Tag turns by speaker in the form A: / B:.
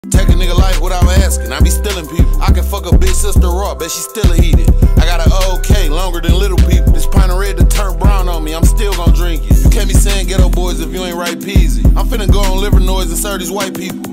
A: Take a nigga life without asking, I be stealing people. I can fuck a bitch sister raw, bet she still eat it. I got an OK longer than little people. This pint of red to turn brown on me, I'm still gon' drink it. You can't be saying ghetto boys if you ain't right peasy. I'm finna go on liver noise and serve these white people.